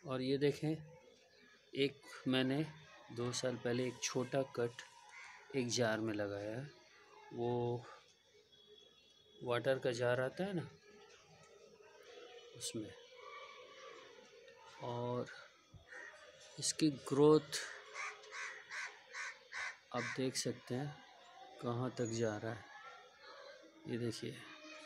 और ये देखें, एक मैंने 2 साल पहले एक छोटा कट एक जार में लगाया है। वो वाटर का जार आता है ना, उसमें। और इसकी ग्रोथ आप देख सकते हैं कहाँ तक जा रहा है। ये देखिए,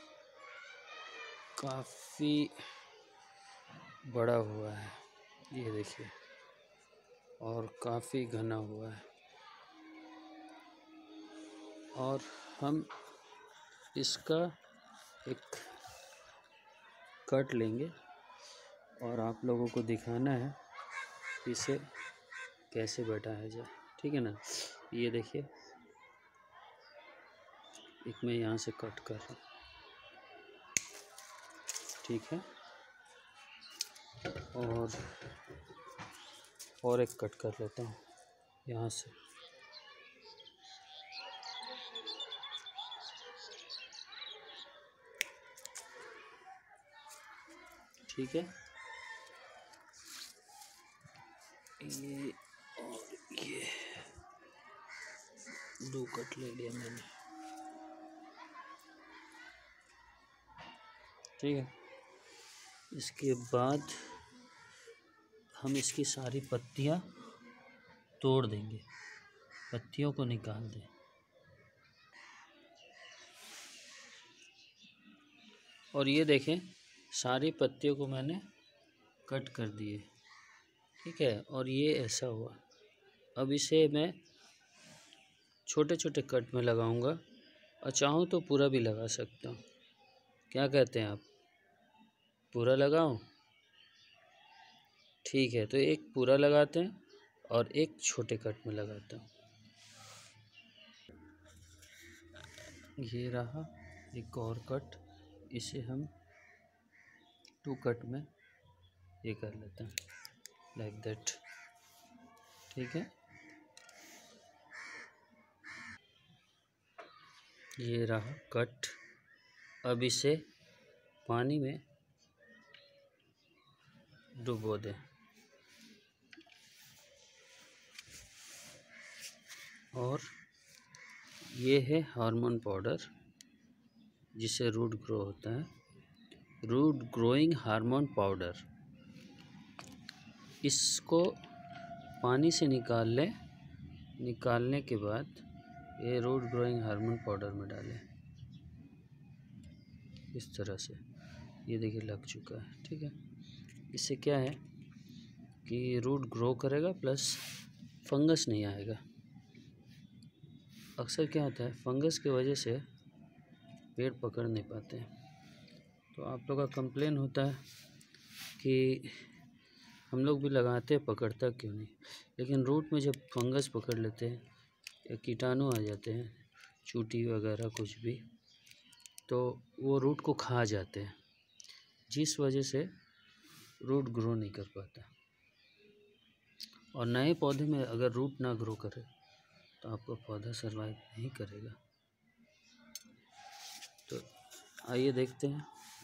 काफ़ी बड़ा हुआ है, ये देखिए, और काफ़ी घना हुआ है। और हम इसका एक कट लेंगे और आप लोगों को दिखाना है इसे कैसे बैठाया जाए, ठीक है ना। ये देखिए, एक मैं यहाँ से कट कर रहा हूँ, ठीक है। और एक कट कर लेता हूँ यहाँ से। ठीक है, ये और ये 2 कट ले लिया मैंने, ठीक है। इसके बाद हम इसकी सारी पत्तियाँ तोड़ देंगे, पत्तियों को निकाल दें। और ये देखें, सारी पत्तियों को मैंने कट कर दिए, ठीक है। और ये ऐसा हुआ। अब इसे मैं छोटे छोटे कट में लगाऊंगा, और चाहूँ तो पूरा भी लगा सकता हूँ। क्या कहते हैं आप, पूरा लगाऊं? ठीक है, तो एक पूरा लगाते हैं और एक छोटे कट में लगाता हूँ। ये रहा एक और कट, इसे हम 2 कट में ये कर लेते हैं, लाइक दैट, ठीक है। ये रहा कट। अब इसे पानी में डुबो दें। और ये है हार्मोन पाउडर, जिसे रूट ग्रो होता है, रूट ग्रोइंग हार्मोन पाउडर। इसको पानी से निकाल लें, निकालने के बाद ये रूट ग्रोइंग हार्मोन पाउडर में डालें, इस तरह से। ये देखिए लग चुका है, ठीक है। इससे क्या है कि रूट ग्रो करेगा, प्लस फंगस नहीं आएगा। अक्सर क्या होता है, फंगस की वजह से पेड़ पकड़ नहीं पाते हैं। तो आप लोग का कंप्लेन होता है कि हम लोग भी लगाते हैं, पकड़ता क्यों नहीं। लेकिन रूट में जब फंगस पकड़ लेते हैं या कीटाणु आ जाते हैं, चूटी वगैरह कुछ भी, तो वो रूट को खा जाते हैं, जिस वजह से रूट ग्रो नहीं कर पाता। और नए पौधे में अगर रूट ना ग्रो करे तो आपका पौधा सर्वाइव नहीं करेगा। तो आइए देखते हैं,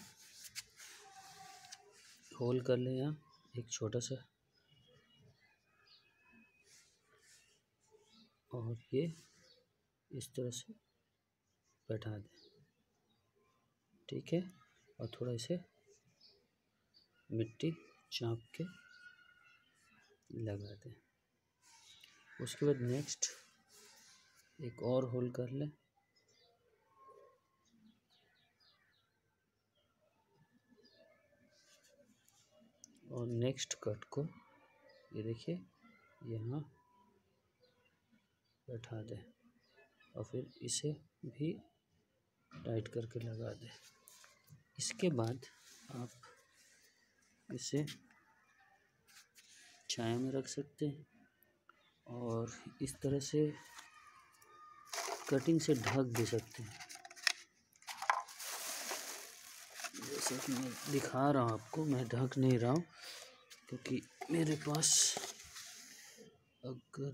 होल कर लें यहाँ एक छोटा सा, और ये इस तरह से बैठा दें, ठीक है। और थोड़ा इसे मिट्टी चाँप के लगा दें। उसके बाद नेक्स्ट एक और होल कर लें, और नेक्स्ट कट को ये देखिए यहाँ बैठा दें, और फिर इसे भी टाइट करके लगा दें। इसके बाद आप इसे छाया में रख सकते हैं, और इस तरह से कटिंग से ढक भी सकते हैं, जैसे कि मैं दिखा रहा हूँ आपको। मैं ढक नहीं रहा हूँ क्योंकि मेरे पास अगर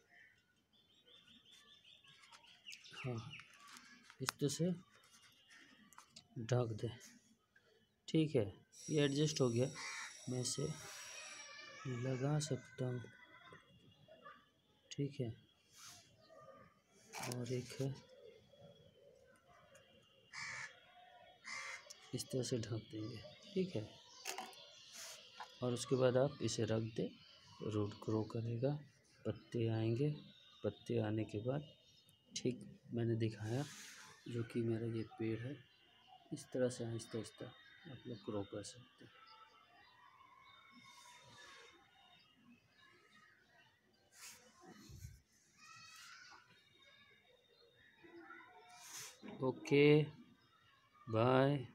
हाँ इस तरह से ढक दें, ठीक है। ये एडजस्ट हो गया, मैं इसे लगा सकता हूँ, ठीक है। और एक है, इस तरह से ढक देंगे, ठीक है। और उसके बाद आप इसे रख दें, रूट ग्रो करेगा, पत्ते आएंगे। पत्ते आने के बाद ठीक मैंने दिखाया जो कि मेरा ये पेड़ है, इस तरह से आहिस्ता आहिस्ता आप लोग ग्रो कर सकते हैं। Okay, bye.